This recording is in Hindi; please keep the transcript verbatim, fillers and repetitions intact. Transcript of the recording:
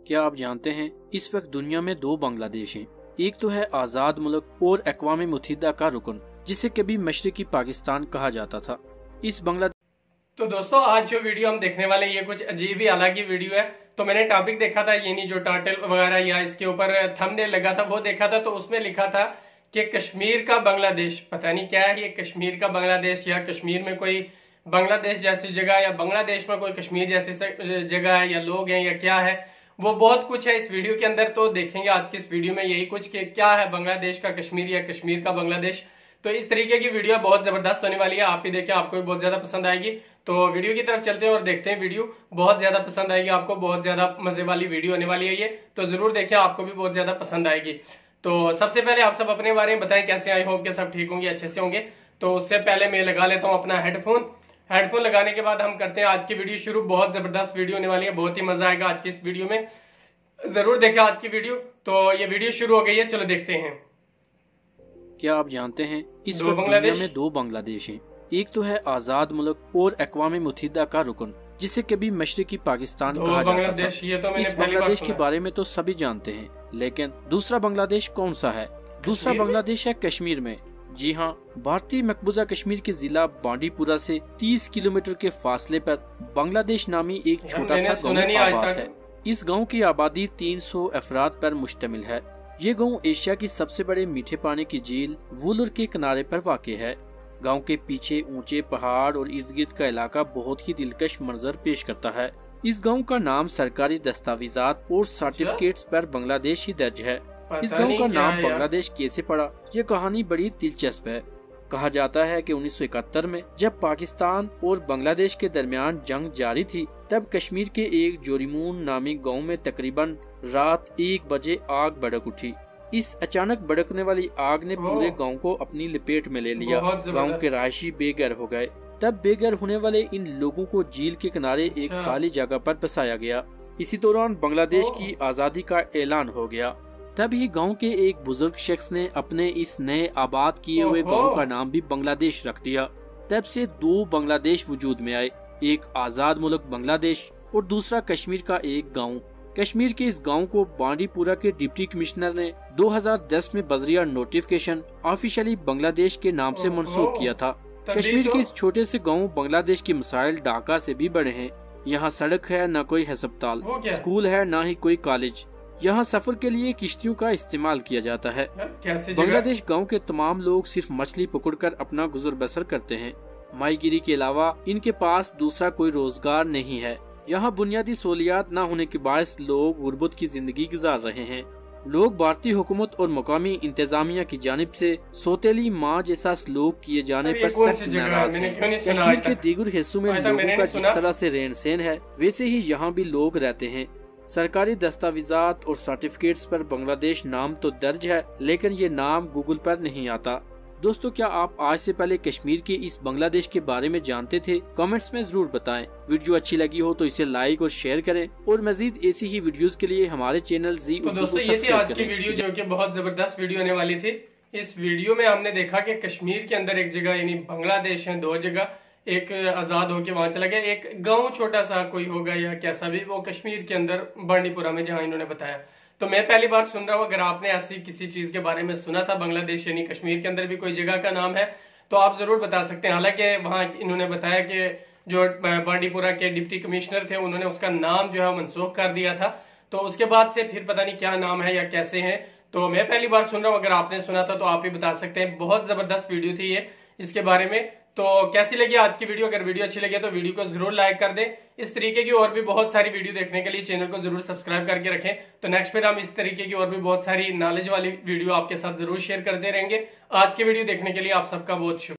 क्या आप जानते हैं इस वक्त दुनिया में दो बांग्लादेश हैं। एक तो है आजाद मुल्क और अक़वाम मुत्तहिदा का रुकन, जिसे कभी मशरिकी पाकिस्तान कहा जाता था। इस बांग्लादेश तो दोस्तों आज जो वीडियो हम देखने वाले ये कुछ अजीब ही अलग ही वीडियो है। तो मैंने टॉपिक देखा था, यानी जो टाइटल वगैरह या इसके ऊपर थंबनेल लगा था वो देखा था, तो उसमें लिखा था कि कश्मीर का बांग्लादेश। पता नहीं क्या है ये कश्मीर का बांग्लादेश, या कश्मीर में कोई बांग्लादेश जैसी जगह, या बांग्लादेश में कोई कश्मीर जैसी जगह है, या लोग हैं, या क्या है। वो बहुत कुछ है इस वीडियो के अंदर, तो देखेंगे आज की इस वीडियो में यही कुछ कि क्या है बांग्लादेश का कश्मीर या कश्मीर का बांग्लादेश। तो इस तरीके की वीडियो बहुत जबरदस्त होने वाली है, आप भी देखें, आपको भी बहुत ज्यादा पसंद आएगी। तो वीडियो की तरफ चलते हैं और देखते हैं, वीडियो बहुत ज्यादा पसंद आएगी आपको, बहुत ज्यादा मजे वाली वीडियो होने वाली है ये, तो जरूर देखें, आपको भी बहुत ज्यादा पसंद आएगी। तो सबसे पहले आप सब अपने बारे में बताएं कैसे, आई होप के सब ठीक होंगे, अच्छे से होंगे। तो उससे पहले मैं लगा लेता हूँ अपना हेडफोन। हेडफोन लगाने के बाद हम करते हैं आज की वीडियो शुरू। बहुत जबरदस्त वीडियो होने वाली है, बहुत ही मजा आएगा आज की इस वीडियो में, जरूर देखें आज की वीडियो। तो ये वीडियो शुरू हो गई है, चलो देखते हैं। क्या आप जानते हैं इस वक्त दुनिया में दो बांग्लादेश हैं। एक तो है आजाद मुल्क और अक़वाम मुत्तहिदा का रुकन, जिसे कभी मशरिकी पाकिस्तान कहा जाता था। ये तो इस बांग्लादेश के बारे में तो सभी जानते हैं, लेकिन दूसरा बांग्लादेश कौन सा है? दूसरा बांग्लादेश है कश्मीर में। जी हाँ, भारतीय मकबूजा कश्मीर के जिला बांडीपुरा से तीस किलोमीटर के फासले पर बांग्लादेश नामी एक छोटा सा गाँव आबाद है। इस गांव की आबादी तीन सौ अफराद पर मुश्तमिल है। ये गांव एशिया की सबसे बड़े मीठे पानी की झील वुलर के किनारे पर वाक़ है। गांव के पीछे ऊंचे पहाड़ और इर्द गिर्द का इलाका बहुत ही दिलकश मंजर पेश करता है। इस गांव का नाम सरकारी दस्तावेजात और सर्टिफिकेट्स पर बांग्लादेश ही दर्ज है। इस गांव का नाम बांग्लादेश कैसे पड़ा, ये कहानी बड़ी दिलचस्प है। कहा जाता है कि उन्नीस सौ इकहत्तर में जब पाकिस्तान और बांग्लादेश के दरमियान जंग जारी थी, तब कश्मीर के एक जोरीमून नामी गांव में तकरीबन रात एक बजे आग भड़क उठी। इस अचानक भड़कने वाली आग ने पूरे गांव को अपनी लपेट में ले लिया। गांव के रहायशी बेघर हो गए। तब बेघर होने वाले इन लोगों को झील के किनारे एक खाली जगह पर बसाया गया। इसी दौरान बांग्लादेश की आजादी का ऐलान हो गया। तभी गांव के एक बुजुर्ग शख्स ने अपने इस नए आबाद किए हुए गांव का नाम भी बांग्लादेश रख दिया। तब से दो बांग्लादेश वजूद में आए, एक आजाद मुल्क बांग्लादेश और दूसरा कश्मीर का एक गांव। कश्मीर के इस गांव को बांडीपुरा के डिप्टी कमिश्नर ने दो हज़ार दस में बजरिया नोटिफिकेशन ऑफिशियली बांग्लादेश के नाम से मंसूब किया था। कश्मीर के इस छोटे से गांव बांग्लादेश के मसाइल ढाका से भी बड़े हैं। यहाँ सड़क है, न कोई अस्पताल, स्कूल है, न ही कोई कॉलेज। यहाँ सफर के लिए किश्तियों का इस्तेमाल किया जाता है। बांग्लादेश गांव के तमाम लोग सिर्फ मछली पकड़कर अपना गुजर बसर करते हैं। माहीगिरी के अलावा इनके पास दूसरा कोई रोजगार नहीं है। यहाँ बुनियादी सहूलियात न होने के बायस लोग गुर्बत की जिंदगी गुजार रहे हैं। लोग भारतीय हुकूमत और मकामी इंतजामिया की जानिब से सौतेली माँ जैसा सलूक किए जाने पर सख्त नाराज हैं। कश्मीर के दीगर हिस्सों में लोगों का जिस तरह से रहन सहन है, वैसे ही यहाँ भी लोग रहते हैं। सरकारी दस्तावेजात और सर्टिफिकेट्स पर बांग्लादेश नाम तो दर्ज है, लेकिन ये नाम गूगल पर नहीं आता। दोस्तों, क्या आप आज से पहले कश्मीर के इस बांग्लादेश के बारे में जानते थे? कमेंट्स में जरूर बताएं। वीडियो अच्छी लगी हो तो इसे लाइक और शेयर करें, और मजीद ऐसी ही वीडियोस के लिए हमारे चैनल जी तो दोस्तों ये थी आज की वीडियो, जो कि बहुत जबरदस्त वीडियो होने वाली थी। इस वीडियो में हमने देखा कि कश्मीर के अंदर एक जगह यानी बांग्लादेश है, दो जगह, एक आजाद होके वहां चला गया, एक गांव छोटा सा कोई होगा या कैसा भी, वो कश्मीर के अंदर बांडीपुरा में, जहां इन्होंने बताया। तो मैं पहली बार सुन रहा हूँ। अगर आपने ऐसी किसी चीज के बारे में सुना था, बांग्लादेश यानी कश्मीर के अंदर भी कोई जगह का नाम है, तो आप जरूर बता सकते हैं। हालांकि वहां इन्होंने बताया कि जो बांडीपुरा के डिप्टी कमिश्नर थे, उन्होंने उसका नाम जो है मनसूख कर दिया था। तो उसके बाद से फिर पता नहीं क्या नाम है या कैसे है, तो मैं पहली बार सुन रहा हूँ। अगर आपने सुना था तो आप भी बता सकते हैं। बहुत जबरदस्त वीडियो थी ये इसके बारे में। तो कैसी लगी आज की वीडियो? अगर वीडियो अच्छी लगे तो वीडियो को जरूर लाइक कर दें। इस तरीके की और भी बहुत सारी वीडियो देखने के लिए चैनल को जरूर सब्सक्राइब करके रखें। तो नेक्स्ट फिर हम इस तरीके की और भी बहुत सारी नॉलेज वाली वीडियो आपके साथ जरूर शेयर करते रहेंगे। आज की वीडियो देखने के लिए आप सबका बहुत शुक्रिया।